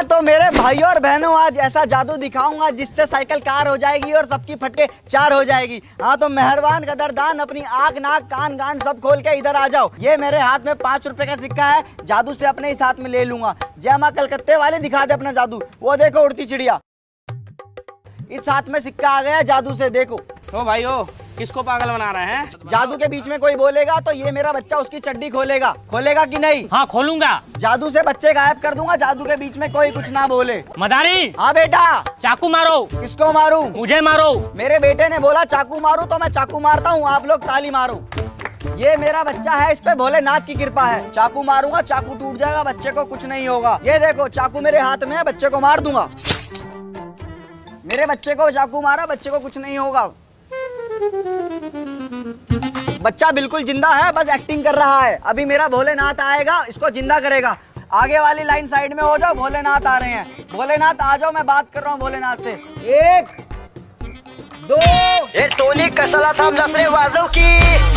हाँ तो मेरे भाइयों और बहनों, आज ऐसा जादू दिखाऊंगा जिससे साइकिल कार हो जाएगी और सबकी फटके चार हो जाएगी। हाँ तो मेहरबान कदरदान अपनी आंख नाक कान गान सब खोल के इधर आ जाओ। ये मेरे हाथ में 5 रुपए का सिक्का है, जादू से अपने इस हाथ में ले लूंगा। जय मां कलकत्ते वाले दिखा दे अपना जादू। वो देखो उड़ती चिड़िया, इस हाथ में सिक्का आ गया जादू से, देखो। ओ भाई ओ, किसको पागल बना रहे हैं? जादू के बीच में कोई बोलेगा तो ये मेरा बच्चा उसकी चड्डी खोलेगा। खोलेगा कि नहीं? हाँ खोलूंगा। जादू से बच्चे गायब कर दूंगा, जादू के बीच में कोई कुछ ना बोले। मदारी। हाँ बेटा। चाकू मारो। किसको मारूं? मुझे मारो। मेरे बेटे ने बोला चाकू मारूं तो मैं चाकू मारता हूँ, आप लोग ताली मारो। ये मेरा बच्चा है, इस पे भोलेनाथ की कृपा है। चाकू मारूंगा, चाकू टूट जाएगा, बच्चे को कुछ नहीं होगा। ये देखो चाकू मेरे हाथ में है, बच्चे को मार दूंगा। मेरे बच्चे को चाकू मारा, बच्चे को कुछ नहीं होगा। बच्चा बिल्कुल जिंदा है, बस एक्टिंग कर रहा है। अभी मेरा भोलेनाथ आएगा, इसको जिंदा करेगा। आगे वाली लाइन साइड में हो जाओ, भोलेनाथ आ रहे हैं। भोलेनाथ आ जाओ, मैं बात कर रहा हूँ भोलेनाथ से। 1 2 ये टोली कसला थांबलास रे वाजव की।